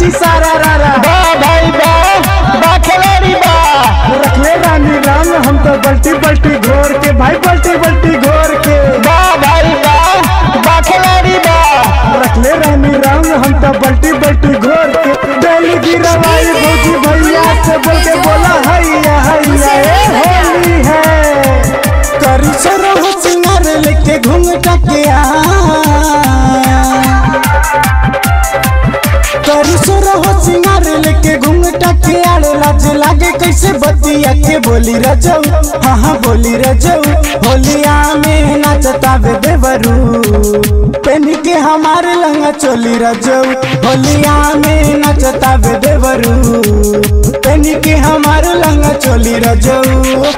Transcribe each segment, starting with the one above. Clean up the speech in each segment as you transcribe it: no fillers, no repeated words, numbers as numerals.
जी सारा रारा वाह भाई वाह खिलाड़ी वाह। रखले रानी रंग हम तो बल्टी बल्टी घोर के भाई बल्टी बल्टी घोर के। वाह भाई वाह खिलाड़ी वाह। रखले रानी रंग हम तो बल्टी बल्टी घोर के। डेली गिरवाई भौजी भैया से बोल के बोला हैया हैया होली है। करी सरो सिंगार लेके घूंघटा के करी सरो सिंगार लेके घूंघटा के आड़े लाज लागे कैसे बतिया के बोली रजऊ। हाँ बोली रजऊ होलिया में नाचता वे देवरू पेन के हमारे लंगा चोली रजऊ। होलिया में नाचता वे देवरू पेन के हमारे लंगा चोली रजऊ।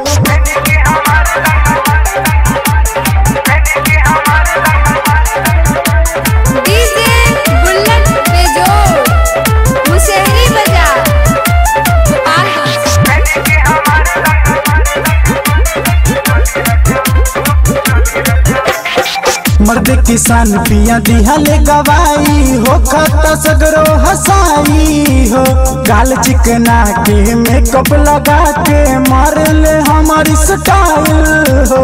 मर्द किसान पिया दिहले गवाई हो खत सगरो हसाई हो। गाल चिकना के मेकअप लगा के मार ले हमारी स्टाइल हो।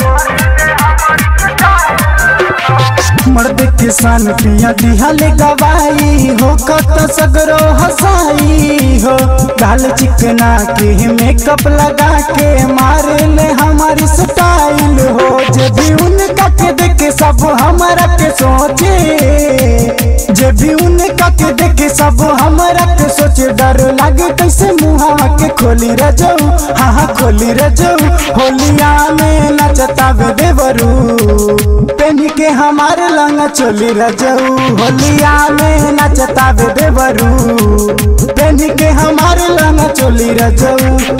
मर्द किसान पिया दिहले गवाई हो खत सगरो हसाई हो। गाल चिकना के मेकअप लगा के मार ले हमारी स्टाइल हो। जब भी उनका के देखे सब हमारा के सोचे जब भी उनका के देखे सब हमारा के सोचे डर लागे कैसे मुहावा के खोली रजऊ। हाँ खोली रजऊ होलिया में नचता वे देवरू पेन के हमारे लंगा चोली रजऊ। होलिया में नचता वे देवरू पेन के हमारे लंगा चोली रजऊ।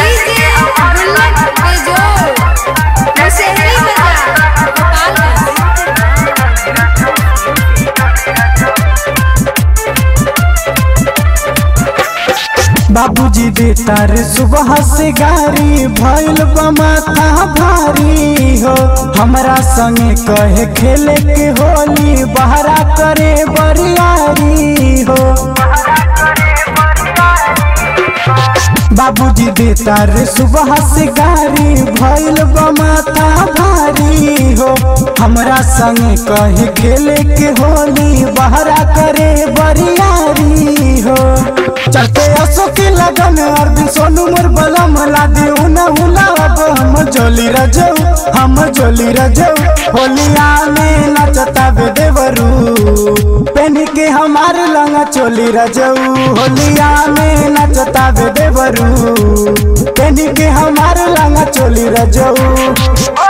बाबूजी देता रे सुबह से गारी भइल माथा भारी हो। हमरा संगे कहे खेले के होली बहरा करे बरियारी हो। बाबूजी देता रे सुबह से गारी भइल माथा भारी हो। हमरा संगे कहे खेले के होली बहरा करे बरियारी हो। चलते असो के लगन अरविंद सोनू मोर बलम ला दे उना हुला अब हम जोली रजऊ होलिया में नचता वे देवरू पेन के हमारे लंगा चोली रजऊ। होलिया में नचता वे देवरू पेन के हमारे लंगा चोली रजऊ।